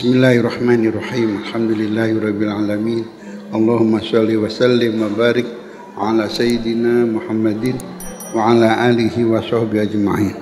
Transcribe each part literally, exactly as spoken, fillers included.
Bismillahirrahmanirrahim. Alhamdulillahirabbil alamin. Allahumma shalli wa sallim wa barik ala sayyidina Muhammadin wa ala alihi wa sahbihi ajma'in.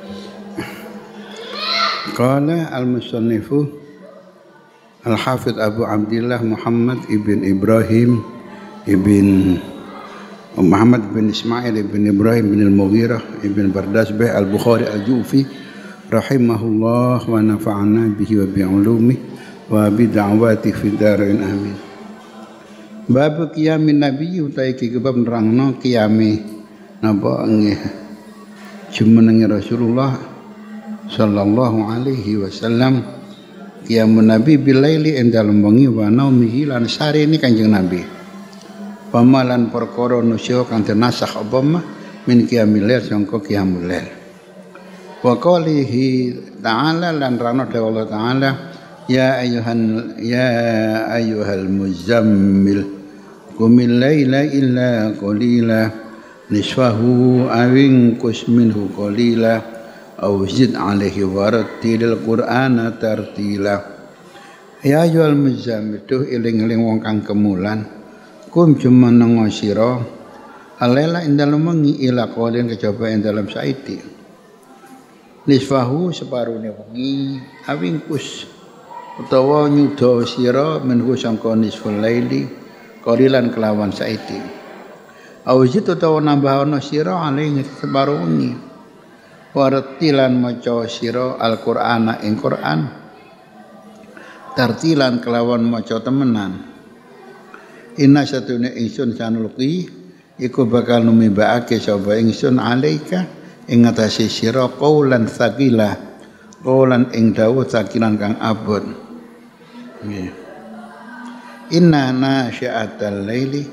Qala al-musannifu al-hafidh Abu Abdillah Muhammad ibn Ibrahim ibn Muhammad bin Ismail ibn Ibrahim bin al-Mughirah ibn Bardasbah al-Bukhari al-Jufi rahimahullah wa nafa'ana bihi wa bi'ulumi wa bid'awati fi darain amin. Bab qiyamin nabi utai iki bab nerangno qiyame napa nggih jumenenge Rasulullah sallallahu alaihi wasallam, qiyamun nabi bilaili ing dalem wengi wa naumihi lan sarene Kanjeng Nabi. Pamalan perkara nusya kang tenasakh apa min qiyamil lail sangka qiyamul lail. Wa qalihi ta'ala lan rana dewa Allah ta'ala ya ayyuhan ya ayyuhal muzammil qumil laila illa qalila nisfahu awin qus minhu qalila aw zid alaihi warattilil qur'ana tartila. Ya ayyuhal muzammil tuh eling-eling wong kang kemulan kum jumeneng sira alela ing dalem wengi ila qalin kejaba ing dalem saiti nisfahu separone wengi awingkus utawa nyuda sira menhu sangka nisful laili qalilan kelawan saiti auzit utawa nambah ana sira aling separo wengi wartilan maca sira Al-Qur'ana ing Qur'an tartilan kelawan maca temenan. Inna satune ingsun sanulqi iku bakal numibaake sapa ingsun alaika ing ngatasi sira qaulan tsaqila qaulan ing dawuh tsakilan kang abot. Nggih. Inna nasyiatal laili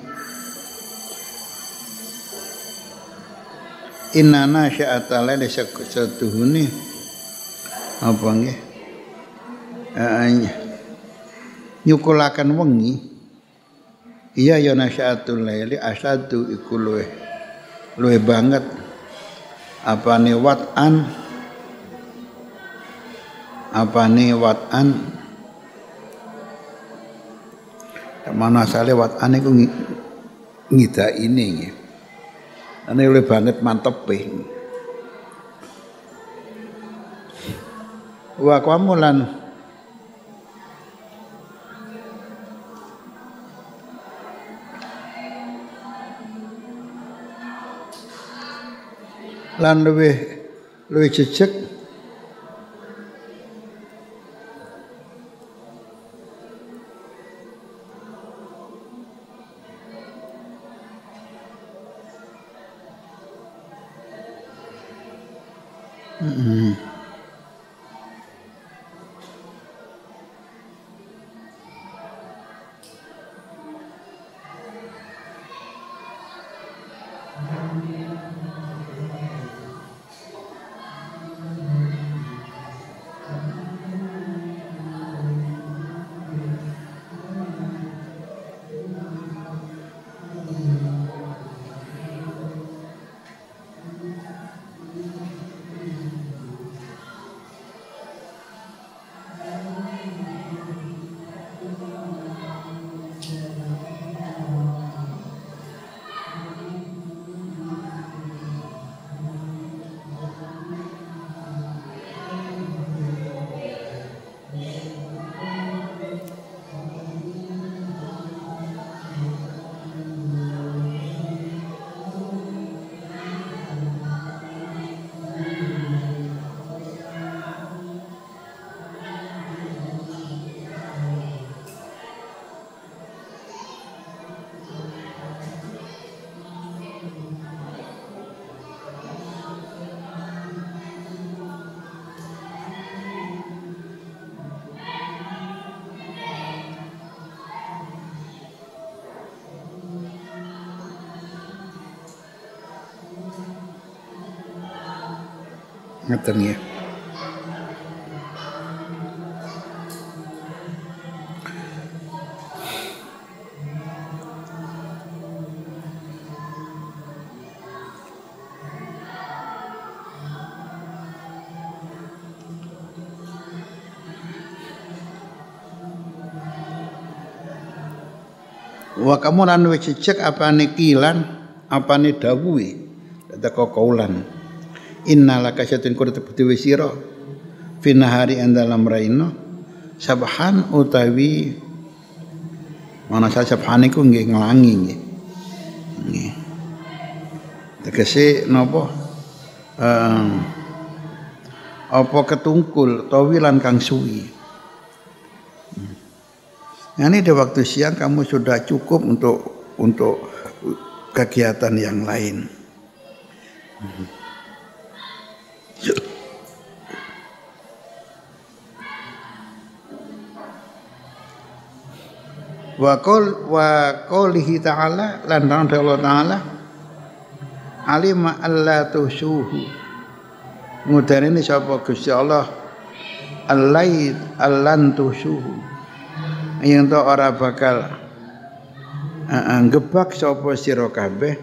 Inna nasyiatal laili satuhune apa nggih? Nyukulaken wengi iya ya nasyiatul laili asadu iku luweh luweh banget apane wat'an apane wat'an mana asale wat'an iku ngidaine nggih ane luwih banget mantepe wa qamulan lan luwih luwih jejeg mm-hmm. Ngeten ya. Wa kamu lan wis cecek apane kilan apane dawuhe teko kaulan innalaka syatun kudu tebu sira finahari dalam raino sabhan utawi mana sabhan iku nggih nglangi nggih nggih tegese napa eh apa ketungkul tawilan kang suwi. Nah, ini di waktu siang kamu sudah cukup untuk untuk kegiatan yang lain. Wa qul wa qoulihi ta'ala lan Allah ta'ala alima alla tusuhu ngudarene sapa Gusti Allah allai allan tusuhu yang to ora bakal uh, gebak sapa sira kabeh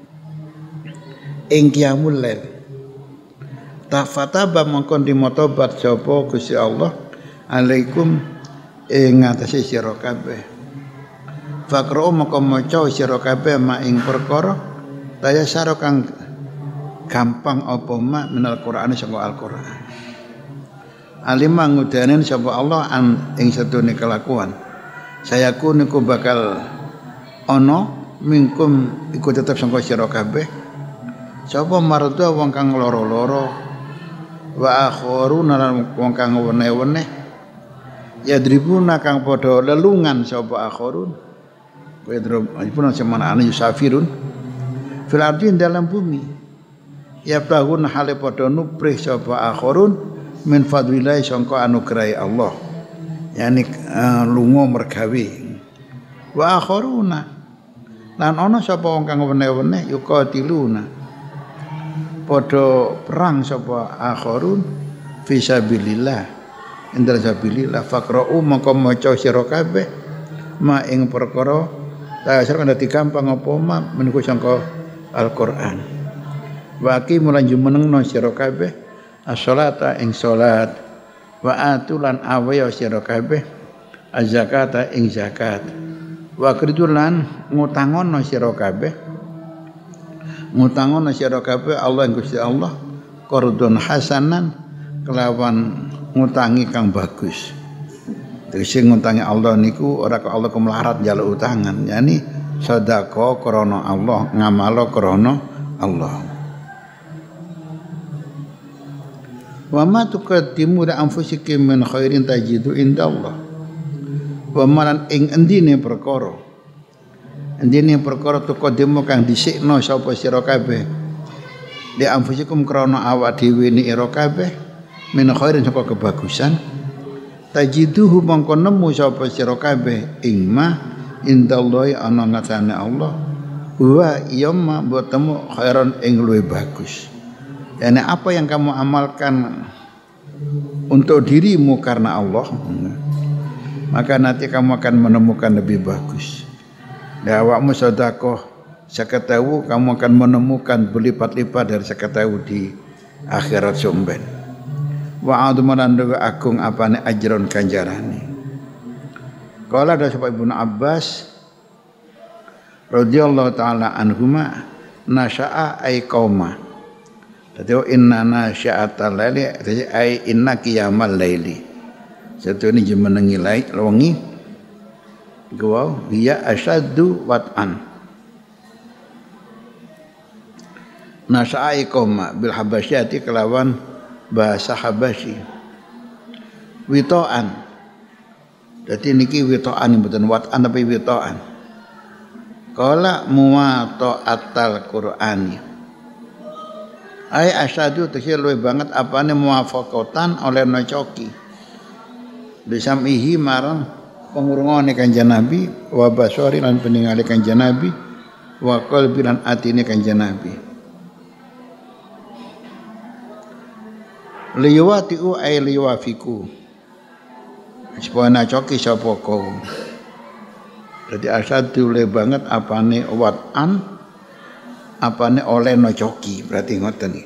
ing qiyamul lail tafataba mongkon dimotobat sapa Gusti Allah alaikum ing ngatasi sira kabeh faqra mongko maca sira kabeh ma ing perkara daya sira kang gampang apa ma minal Qur'an sanga Al-Qur'an alimah ngudanen sapa Allah an ing sedune kelakuan saya ku niku bakal ana mingkum iku tetep sangka sira kabeh sapa marda wong kang lara-lara wa akharuna lan wong kang weneh-weneh yadribuna kang padha lelungan sapa akharun kowe dripun semana anu yusafirun fil ardi dalam bumi ya bahun hale padha nuprih sapa akharun min fadlillah sangka anugerah Allah yani uh, lunga mergawe wa akharuna lan ana sapa wong kang weneh-weneh yuqatiluna padha perang sapa akharun fisabilillah indra sabilillah faqra'u mongko maca sira kabeh ma ing perkara dasar kan dadi gampang apa ma meniku sangka Al-Qur'an wa qimulan jumenengno sira kabeh as-salata ing salat wa atulan awaya sira kabeh az-zakata ing zakat wa kridulan ngutangono sira kabeh ngutangono sira kabeh Allah ing Gusti Allah qardun hasanan kelawan ngutangi kang bagus. Tegese ngutangi Allah niku ora kok Allah kemlarat njaluk utangan yani sedekah krana Allah ngamalo krana Allah. Wa ma tuqaddimu li anfusikum min khairin tajidu indallah. Wa malan ing endine perkara. Endine perkara tuqaddimu kang dhisikno sapa sira kabeh. Li anfusikum krana awak dhewe ni ira kabeh min khairin saka kebagusan. Tajiduhu mongko nemu sapa sira kabeh ing ma indallahi ana ngarsane Allah. Wa yamma botemu khairan ing luwih bagus. Yani apa yang kamu amalkan untuk dirimu karena Allah, maka nanti kamu akan menemukan lebih bagus. Dan awakmu sedekah seket ewu, kamu akan menemukan berlipat-lipat dari seket ewu di akhirat sumben. Wa a'dzuman agung apane ajron ganjarane. Kala ada sapa Ibnu Abbas radhiyallahu taala anhuma nasya'a ay qauma. Dadi inna nasya'atal laili dadi ai inna qiyamal laili. Satu ini jemenengi lail wengi. Gua dia asyaddu wat'an. Nasya'a qoma bil habasyati kelawan bahasa Habasyi. Witoan. Dadi niki witoan mboten wat'an tapi witoan. Qala muwata'atal Qur'ani. Ai asyadu tegese luwih banget apane muwafaqatan oleh nocoki. Bisamihi marang pengurungane Kanjeng Nabi wa basari lan peningale Kanjeng Nabi wa qalbi lan atine Kanjeng Nabi. Liwatiu ai liwafiku. Supaya nocoki sapa kaum. Dadi asyadu luwih banget apane wat'an apane oleh nocoki berarti ngoten iki.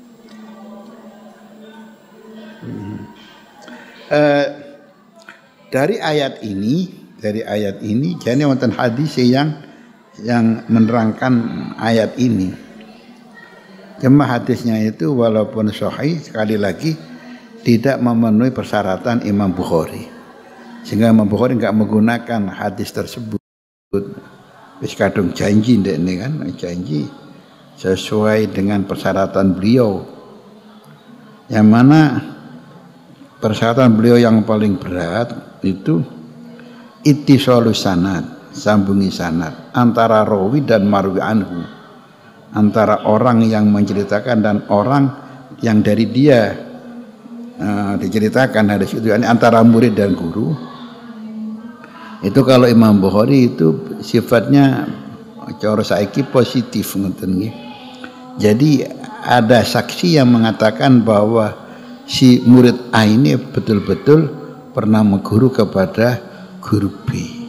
Hmm. Eh dari ayat ini, dari ayat ini, jadi wonten hadis yang yang menerangkan ayat ini. Cuma hadisnya itu walaupun sahih, sekali lagi tidak memenuhi persyaratan Imam Bukhari, sehingga Imam Bukhari enggak menggunakan hadis tersebut. Wis kadung janji ndek ini kan, janji sesuai dengan persyaratan beliau, yang mana persyaratan beliau yang paling berat itu ittisalus sanad, sambungi sanad antara rawi dan marwi anhu, antara orang yang menceritakan dan orang yang dari dia uh, diceritakan hadis itu, yani antara murid dan guru. Itu kalau Imam Bukhari itu sifatnya cara saiki positif ngoten nggih. Jadi ada saksi yang mengatakan bahwa si murid A ini betul-betul pernah mengguru kepada guru B.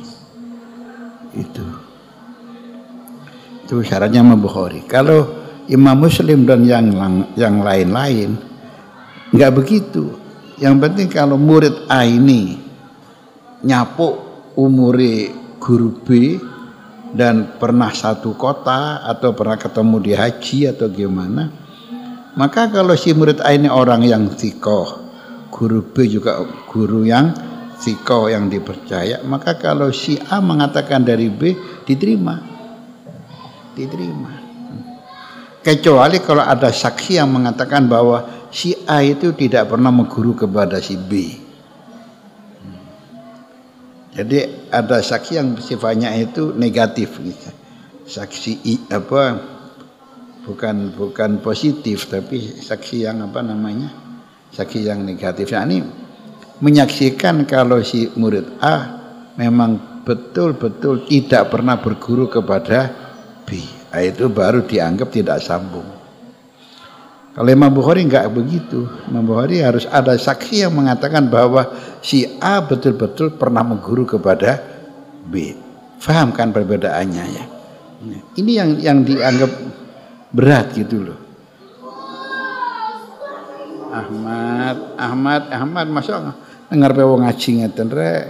Itu. Itu syaratnya Imam Bukhari. Kalau Imam Muslim dan yang yang lain-lain enggak begitu. Yang penting kalau murid A ini nyapuk umuri guru B dan pernah satu kota atau pernah ketemu di haji atau gimana, maka kalau si murid A ini orang yang thikoh, guru B juga guru yang thikoh yang dipercaya, maka kalau si A mengatakan dari B diterima, diterima. Kecuali kalau ada saksi yang mengatakan bahwa si A itu tidak pernah mengguru kepada si B. Jadi ada saksi yang sifatnya itu negatif gitu. Saksi apa bukan bukan positif, tapi saksi yang apa namanya? Saksi yang negatif. Nah, ini menyaksikan kalau si murid A memang betul-betul tidak pernah berguru kepada B. Nah, itu baru dianggap tidak sambung. Kalau Imam Bukhari enggak begitu. Imam Bukhari harus ada saksi yang mengatakan bahwa si A betul-betul pernah mengguru kepada B. Faham kan perbedaannya ya? Ini yang yang dianggap berat gitu loh. Ahmad, Ahmad, Ahmad masuk dengar pe wong ngaji ngeten rek.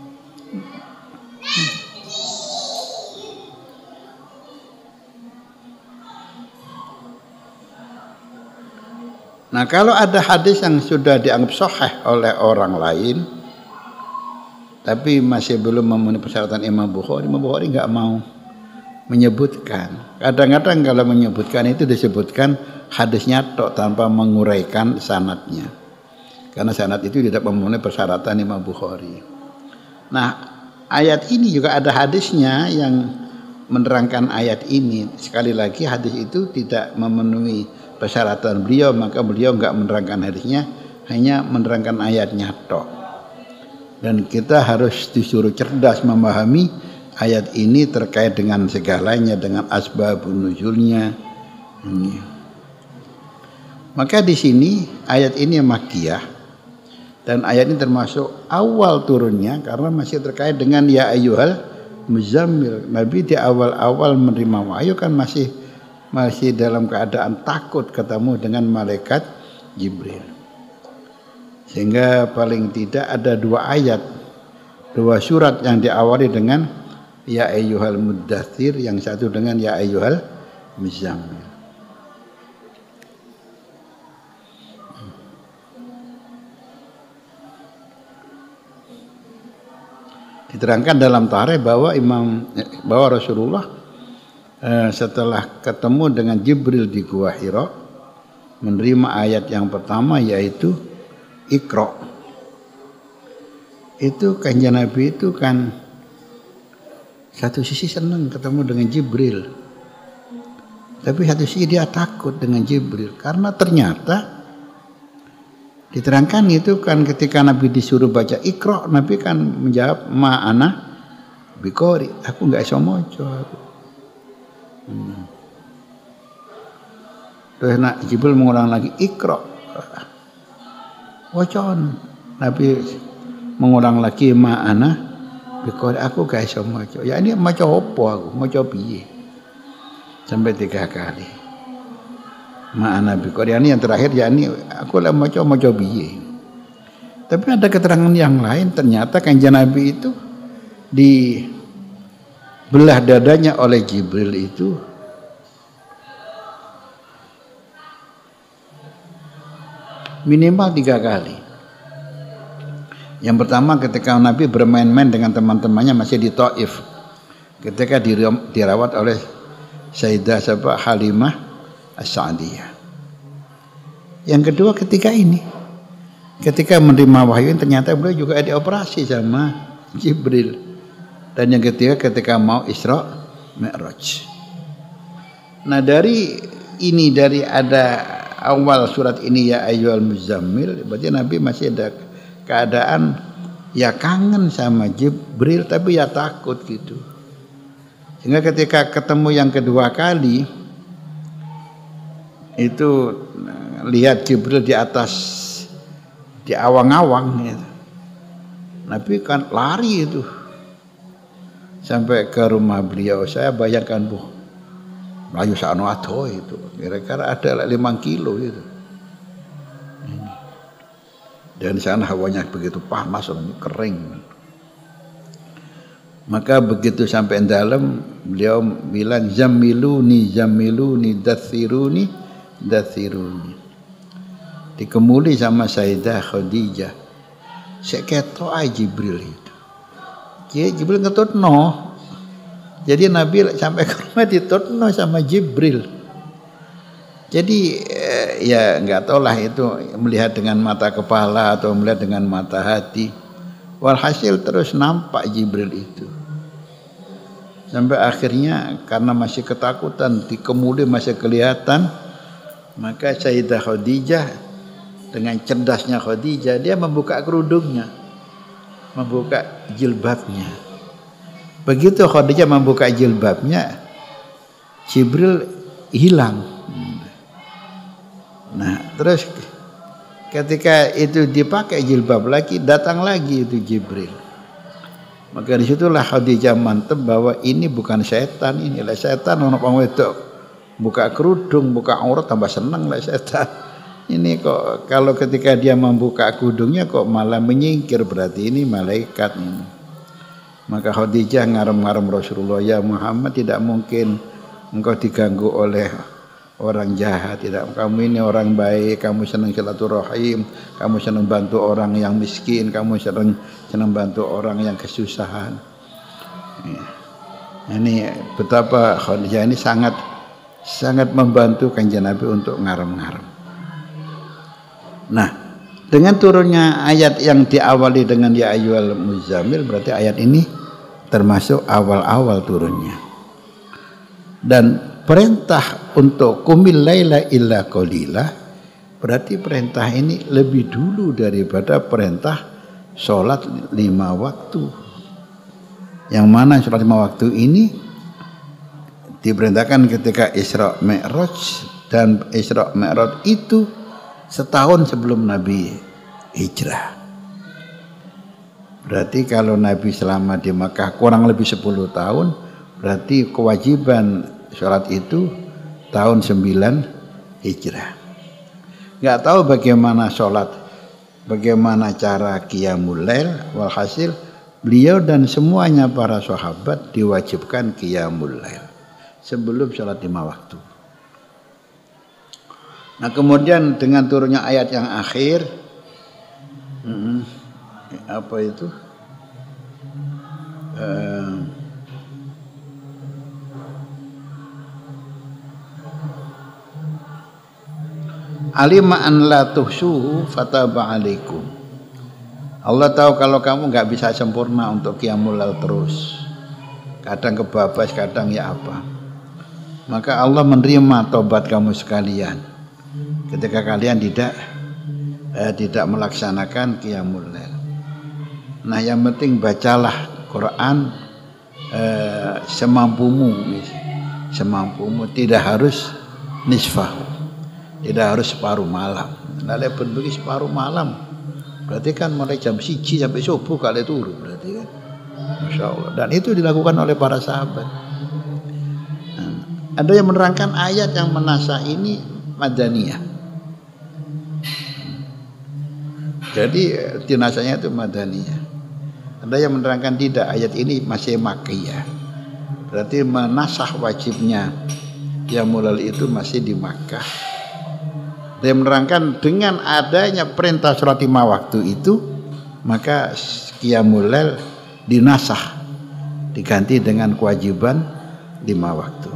Nah, kalau ada hadis yang sudah dianggap sahih oleh orang lain tapi masih belum memenuhi persyaratan Imam Bukhari, Imam Bukhari enggak mau menyebutkan. Kadang-kadang kalau menyebutkan itu disebutkan hadisnya tok tanpa menguraikan sanadnya. Karena sanad itu tidak memenuhi persyaratan Imam Bukhari. Nah, ayat ini juga ada hadisnya yang menerangkan ayat ini. Sekali lagi hadis itu tidak memenuhi persyaratan beliau, maka beliau enggak menerangkan hadisnya, hanya menerangkan ayatnya tok. Dan kita harus disuruh cerdas memahami ayat ini terkait dengan segalanya, dengan asbabun nuzulnya. Ini. Maka di sini ayat ini makkiyah dan ayat ini termasuk awal turunnya karena masih terkait dengan ya ayyuhal muzammil. Nabi di awal-awal menerima wahyu kan masih masih dalam keadaan takut ketemu dengan malaikat Jibril. Sehingga paling tidak ada dua ayat, dua surat yang diawali dengan ya ayyuhal muddatsir, yang satu dengan ya ayyuhal muzammil. Diterangkan dalam tarikh bahwa Imam bahwa Rasulullah eh, setelah ketemu dengan Jibril di Gua Hira menerima ayat yang pertama yaitu Iqra. Itu kanjeng Nabi itu kan satu sisi senang ketemu dengan Jibril, tapi satu sisi dia takut dengan Jibril karena ternyata diterangkan itu kan ketika Nabi disuruh baca Iqra, Nabi kan menjawab ma ana biqori, aku enggak iso maca aku. Hmm. Terus nak Jibril mengulang lagi Iqra, wacon, Nabi mengulang lagi ma ana biqori, aku enggak iso maca. Ya ini maca apa aku, maca piye? Sampai tiga kali. Ma'ana biqori, ini yang terakhir ya ini aku lah maca maca piye. Tapi ada keterangan yang lain, ternyata Kanjeng Nabi itu di belah dadanya oleh Jibril itu minimal tiga kali. Yang pertama ketika Nabi bermain-main dengan teman-temannya masih di Taif, ketika dirawat oleh Sayyidah Sabah Halimah As-Sa'diyah. Yang kedua ketika ini, ketika menerima wahyu ternyata beliau juga dioperasi sama Jibril. Dan yang ketiga ketika mau Isra Mi'raj. Nah dari ini, dari ada awal surat ini ya ayyuhal muzammil, berarti Nabi masih ada keadaan ya kangen sama Jibril tapi ya takut gitu. Sehingga ketika ketemu yang kedua kali itu lihat Jibril di atas di awang-awang gitu. Nabi kan lari itu sampai ke rumah beliau. Saya bayangkan bu, Melayu Sa'no Ado itu kira-kira ada lima kilo itu. Dan di sana hawanya begitu panas, kering. Maka begitu sampai dalam, beliau bilang zamiluni zamiluni dathiruni dathiruni. Dikemuli sama Sayyidah Khadijah. Saya ketok aja Jibril itu. Jibril ngetutno. Jadi Nabi sampai ke rumah ditutno sama Jibril. Jadi eh, ya nggak tahu lah itu melihat dengan mata kepala atau melihat dengan mata hati. Walhasil terus nampak Jibril itu. Sampai akhirnya karena masih ketakutan, dikemuli masih kelihatan, maka Sayyidah Khadijah dengan cerdasnya Khadijah dia membuka kerudungnya, membuka jilbabnya. Begitu Khadijah membuka jilbabnya, Jibril hilang. Nah, terus ketika itu dipakai jilbab lagi, datang lagi itu Jibril. Maka disitulah Khadijah mantep bahwa ini bukan setan, inilah setan. Orang wedok buka kerudung, buka aurat tambah senang lah setan. Ini kok kalau ketika dia membuka kerudungnya kok malah menyingkir, berarti ini malaikat ini. Maka Khadijah ngarem-ngarem Rasulullah, ya Muhammad, tidak mungkin engkau diganggu oleh orang jahat. Tidak, kamu ini orang baik, kamu senang silaturahim, kamu senang bantu orang yang miskin, kamu senang senang bantu orang yang kesusahan. Ini betapa Khadijah ini sangat sangat membantu Kanjeng Nabi untuk ngarem-ngarem. Nah, dengan turunnya ayat yang diawali dengan ya ayyuhal muzammil, berarti ayat ini termasuk awal-awal turunnya. Dan perintah untuk qumil laila illa qalila, berarti perintah ini lebih dulu daripada perintah sholat lima waktu. Yang mana sholat lima waktu ini diperintahkan ketika Isra Mi'raj, dan Isra Mi'raj itu setahun sebelum Nabi hijrah. Berarti kalau Nabi selama di Makkah kurang lebih sepuluh tahun, berarti kewajiban sholat itu tahun sembilan hijrah. Nggak tahu bagaimana sholat, bagaimana cara qiyamul lail. Walhasil beliau dan semuanya para sahabat diwajibkan qiyamul lail sebelum sholat lima waktu. Nah kemudian dengan turunnya ayat yang akhir, hmm, apa itu? Uh, Alima an la tuhsuhu fataba alaikum. Allah tahu kalau kamu nggak bisa sempurna untuk qiyamul lail terus. Kadang kebabas, kadang ya apa. Maka Allah menerima tobat kamu sekalian ketika kalian tidak eh, tidak melaksanakan qiyamul lail. Nah, yang penting bacalah Quran eh, semampumu, semampumu, tidak harus nisfahu. Tidak harus separuh malam. Lalu berbagi separuh malam, berarti kan mulai jam siji sampai subuh kali turu, berarti kan. Masya Allah. Dan itu dilakukan oleh para sahabat. Nah, ada yang menerangkan ayat yang menasah ini madaniyah. Jadi dinasahnya itu madaniyah. Ada yang menerangkan tidak, ayat ini masih makkiyah. Berarti menasah wajibnya qiyamul lail itu masih di Makkah. Dia menerangkan dengan adanya perintah sholat lima waktu itu, maka qiyamul lail dinasah, diganti dengan kewajiban lima waktu.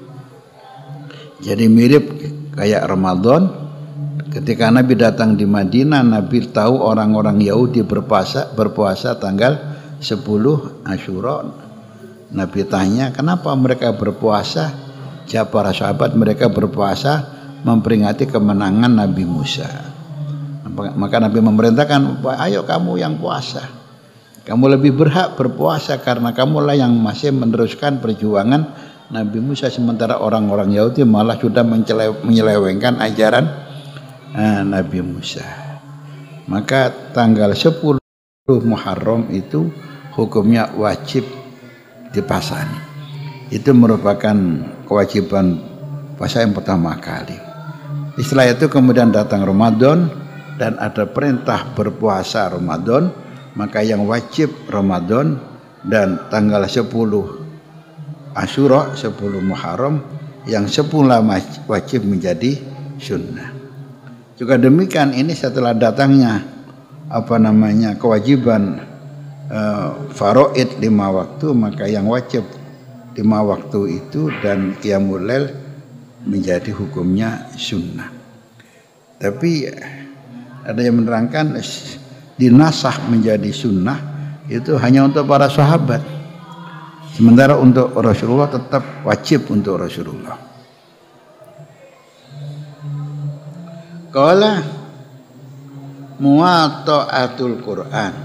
Jadi mirip kayak Ramadan. Ketika Nabi datang di Madinah, Nabi tahu orang-orang Yahudi berpuasa berpuasa tanggal sepuluh Asyura. Nabi tanya, kenapa mereka berpuasa? Jawab para sahabat, mereka berpuasa memperingati kemenangan Nabi Musa. Maka Nabi memerintahkan, ayo kamu yang puasa. Kamu lebih berhak berpuasa karena kamulah yang masih meneruskan perjuangan Nabi Musa, sementara orang-orang Yahudi malah sudah menyelewengkan ajaran Nabi Musa. Maka tanggal sepuluh Muharram itu hukumnya wajib dipasani. Itu merupakan kewajiban puasa yang pertama kali. Setelah itu kemudian datang Ramadan dan ada perintah berpuasa Ramadan, maka yang wajib Ramadan dan tanggal sepuluh Asyura, sepuluh Muharram, yang sepuluh wajib menjadi sunnah. Juga demikian ini setelah datangnya apa namanya kewajiban uh, faraid lima waktu, maka yang wajib lima waktu itu dan qiyamul lail menjadi hukumnya sunnah. Tapi ada yang menerangkan dinasah menjadi sunnah itu hanya untuk para sahabat, sementara untuk Rasulullah tetap wajib untuk Rasulullah. Qala muwata'atul Quran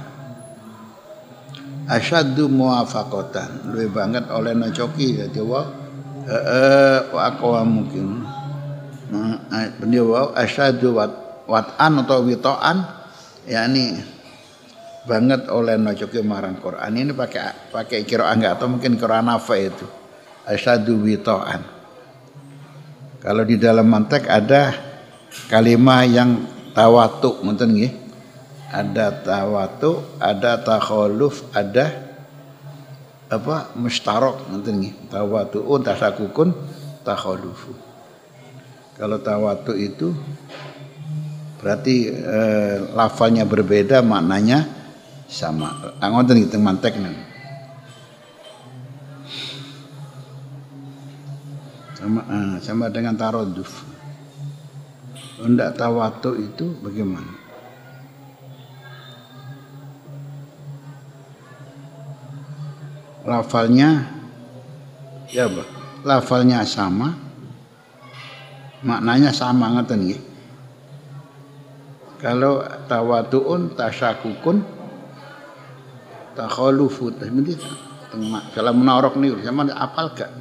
asyaddu muwafaqatan, luwih banget oleh nacoki dadi wa eh wa aqwa mungkin beliau wa asyaddu wat'an atau wito'an, yakni banget oleh nacoki marang Quran. Ini pakai pakai qiraah enggak atau mungkin qiraah nafa itu asyaddu wito'an. Kalau di dalam mantek ada kalimat yang tawatu, ngoten nggih. Ada tawatu, ada takhaluf, ada apa mustarok, ngoten nggih. Tawatu'un tasakukun takhalufu. Kalau tawatu itu berarti eh, lafalnya berbeda, maknanya sama. Ah, ngoten nggih teng mantekna. Sama ah, sama dengan taraduf. Hendak tawatu itu bagaimana? Lafalnya ya apa? Lafalnya sama, maknanya sama, ngoten nggih. Kalau tawatuun tasyakukun takhalufu, mesti kalau menorok niku sama apal gak?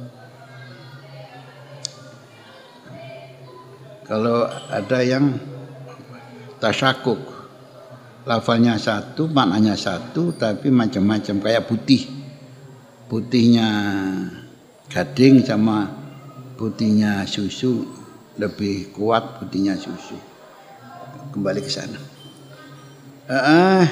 Kalau ada yang tasyakuk, lafalnya satu, maknanya satu, tapi macam-macam, kayak putih. Putihnya gading sama putihnya susu lebih kuat, putihnya susu. Kembali ke sana. Ah,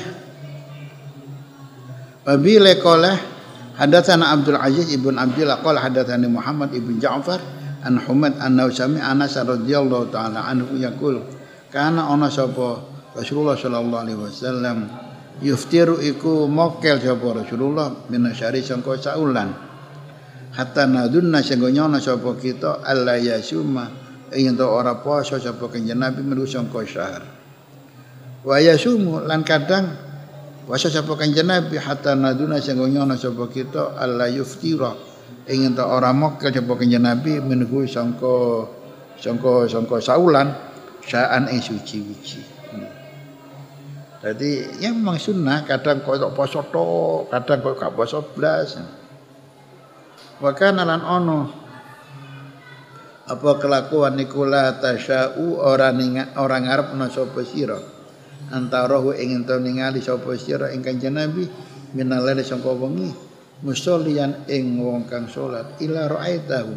Wabila qala hadatsana Abdul Aziz ibn Abdullah qala hadatsani Muhammad ibn Ja'far an Humaid an Nausami Anas radhiyallahu taala anhu yaqul kana ana sapa Rasulullah sallallahu alaihi wasallam yuftiru iku mokel sapa Rasulullah minasyari sangka saulan hatta nadunna sangka nyono sapa kita alla yasuma ing ora poso sapa kanjeng Nabi melu sangka syahr wa yasumu lan kadang puasa sapa kanjeng Nabi hatta nadunna sangka nyono sapa kita alla yuftira ingin ta ora mokel sapa kanjeng Nabi menunggu sangka sangka sangka saulan saan ing suci-suci. Jadi ya memang sunnah, kadang kok poso tok, kadang kok gak poso blas. Wa kana lan ono apa kelakuan niku la tasya'u ora ninga ora ngarepna sapa sira antarahu ingin to ningali sapa sira ing kanjeng Nabi minalene sangka wengi musollian ing wong kang salat ila ra'aitahu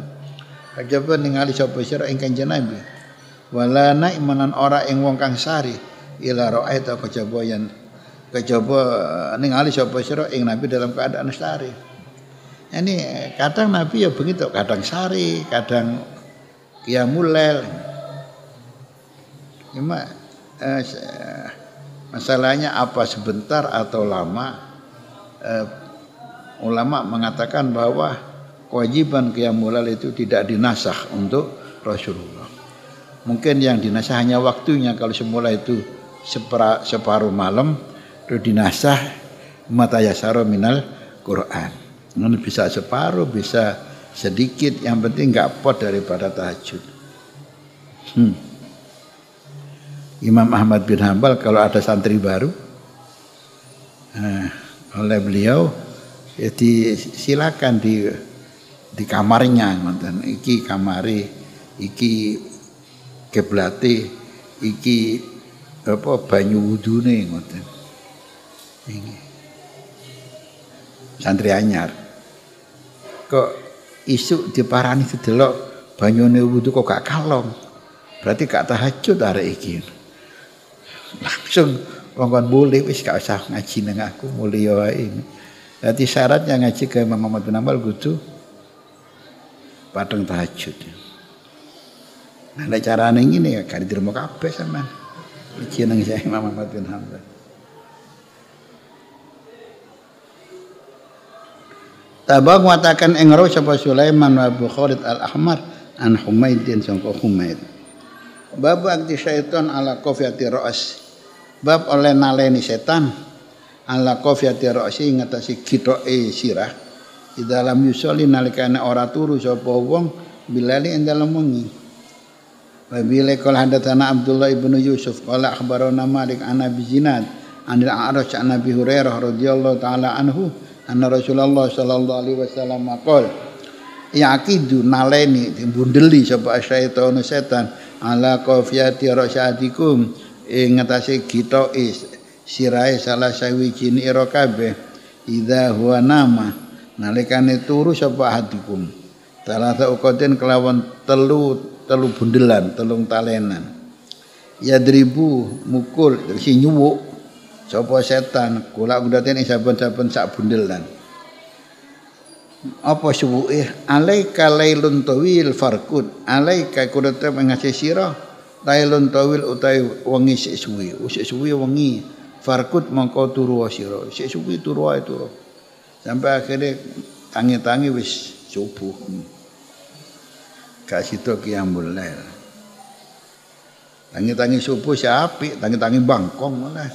kajaba ningali sapa sira ing kanjeng Nabi wala naimanan ora ing wong kang sari ila ra'aita kejaba yen kejaba ningali sapa sira ing nabi dalam keadaan lestari. Ini kadang nabi ya begitu, kadang sari, kadang qiyamul lail. Cuma eh, masalahnya apa sebentar atau lama eh, ulama mengatakan bahwa kewajiban qiyamul lail itu tidak dinasakh untuk Rasulullah. Mungkin yang dinasakh hanya waktunya, kalau semula itu separa, separuh malam itu dinasakh mata yasara minal Quran. Ini bisa separuh, bisa sedikit, yang penting enggak pot daripada tahajud. Hmm. Imam Ahmad bin Hanbal kalau ada santri baru nah, oleh beliau ya silakan di di kamarnya, ngoten iki kamari, iki kiblate, iki apa banyu wudune, ngoten. Ini santri anyar kok isuk diparani sedelok banyune wudu kok gak kalong, berarti gak tahajud arek iki. Langsung ngomong boleh wis gak usah ngaji nang aku, mulya wae. Dadi syaratnya ngaji ke Imam Ahmad bin Hanbal kudu padang tahajud. Nah, nek carane ngene ya gak diterima kabeh sampean. Iki nang saya Imam Ahmad bin Hanbal. Tabak mengatakan engro sapa Sulaiman wa Abu Khalid al-Ahmar an Humaidin sangka Humaid. Bab akti syaitan ala qafiyati ra's. Bab oleh naleni setan ala qafiyati ra'si ngatasi gitoke sirah. Di dalam yusolli nalikane ora turu sapa wong bilali ing dalem wengi. Wa bila qala hadatsana Abdullah ibnu Yusuf qala akhbarana Malik an Abi Zinad anil A'raj an Abi Hurairah radhiyallahu taala anhu anna Rasulullah sallallahu alaihi wasallam qol yaqidu naleni bundeli sapa syaitan setan ala qafiyati rasyadikum ing ngatasi gitoke sirahe salah sawijine ira kabeh idza huwa nama nalikane turu sapa hadikum talata uqatin kelawan telu telu bundelan telung talenan yadribu mukul si nyuwuk sapa setan kula udaten ing saben-saben sak bundelan apa suwuke alaika lailun tawil farkud alaika kudate ngase sira lailun tawil utawi wengi sik suwi sik suwi wengi farkud mongko turu sira sik suwi turu ae turu sampai akhirnya tangi-tangi wis subuh gak sida qiyamul lail tangi-tangi subuh siapik tangi-tangi bangkong malah.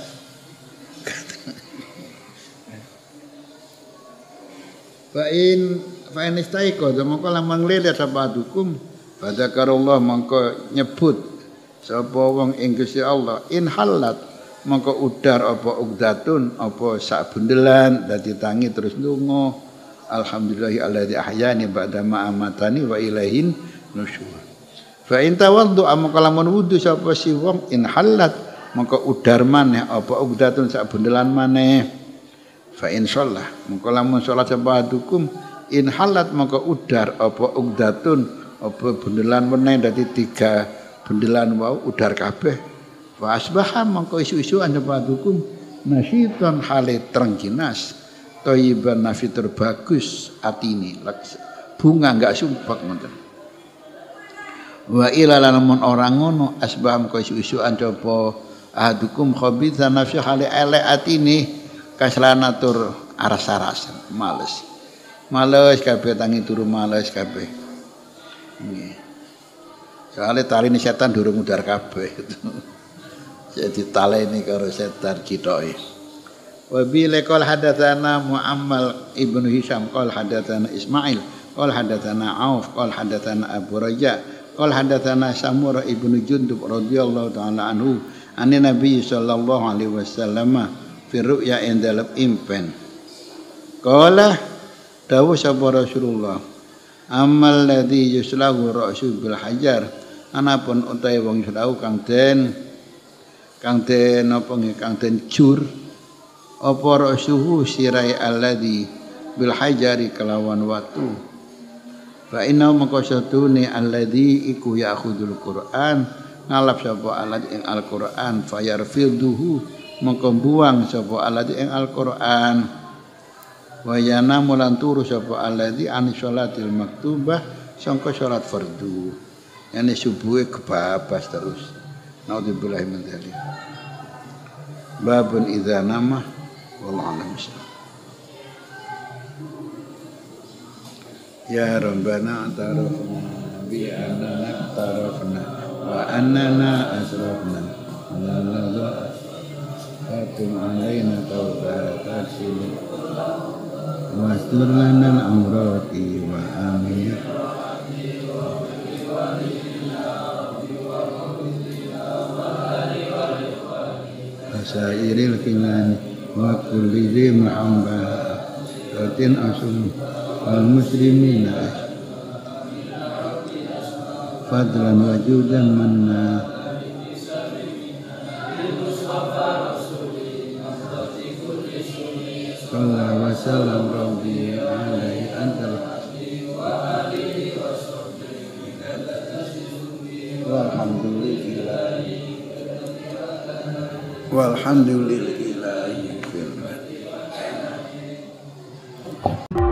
Fa'in fa'in istaiko mongko lamang lele sapa dukum fadzakarullah mongko nyebut sapa wong ing Gusti Allah in halat mongko udar apa ugdatun apa sak bundelan dadi tangi terus ndonga alhamdulillahi alladzi ahyani ba'da ma amatani wa ilaihin nusyur. Fa in tawaddu mongko lamun wudu sapa si wong in halat mongko udar maneh apa ugdatun sak bundelan maneh. Fa in shalah mongko lamun salat sapa dukum in halat mongko udar apa ugdatun apa bundelan meneh dadi tiga bundelan wau udar kabeh. Fa asbaha mongko isu-isuan sapa dukum nasyitan hale trengginas thayyiban nafitur bagus atine bunga enggak sumpek ngoten. Wa ila lamun orang ngono asbah mongko isu-isuan sapa ahadukum khabitha nafsi hale elek atine kaslanatur aras-arasan males males kabeh tangi turu males kabeh nggih soalnya taline setan durung udar kabeh jadi taleni karo setan kitoke wa bil qol hadatsana Muammal ibnu Hisham qol hadatsana Ismail qol hadatsana Auf qol hadatsana Abu Raja qol hadatsana Samurah ibnu Jundub radhiyallahu taala anhu anna Nabi sallallahu alaihi wasallam fi ru'ya in dalam impen qala dawuh sapa Rasulullah amal ladzi yuslahu ra'su bil hajar anapun utahe wong yuslahu kang den kang den apa nggih kang den jur apa ra'suhu sirai alladzi bil hajari kelawan watu fa inna maqasatuni alladzi iku ya'khudul Qur'an ngalap sapa alladzi ing Al-Qur'an fayarfiduhu mongko buang sapa alladzi ing Al-Qur'an wa yanamu lan turu sapa alladzi an sholatil maktubah sangka salat fardu yani subuhe kebabas terus naudzubillahi min dzalik babun idza nama wallahu a'lam. Ya Rabbana tarafna bi annana tarafna wa annana asrafna la fatum alaina tawbatan wa astur lana al-amrati wa amin asairil kinani wa kulli dhi muhammad ratin asum wal muslimina fadlan wa judan manna sallallahu wa sallam rabbi alaihi antal walhamdulillah walhamdulillah.